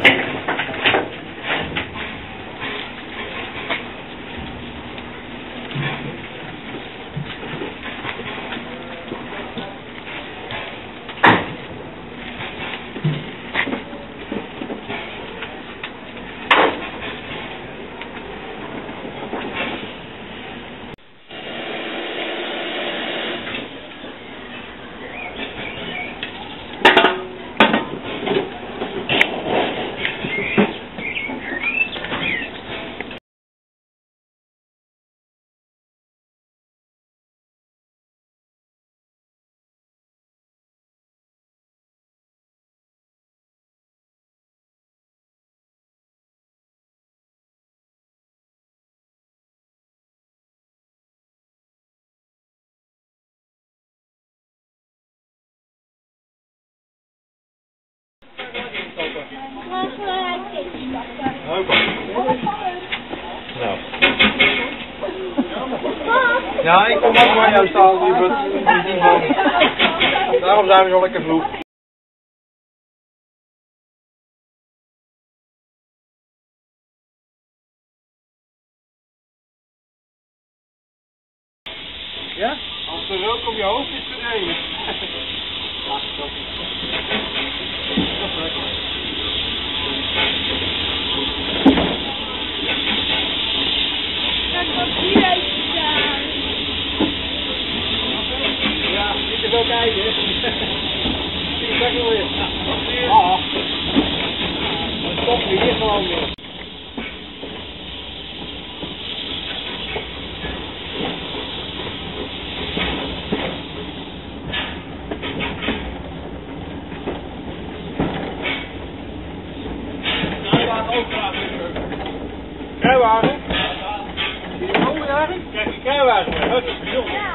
Nou. Ja, ik kom ook maar jou staan, lieverd. Daarom zijn we zo lekker vroeg. Ja? Als de rook om je hoofd is verdwenen. Ja, dat is lekker. Ja, niet te veel kijken. Zie je lekker weer. Ah. Dan stoppen we hier gewoon weer. Kruiwagen? Zie je de bomen jagen? Krijg je kruiwagen? Dat is bijzonder.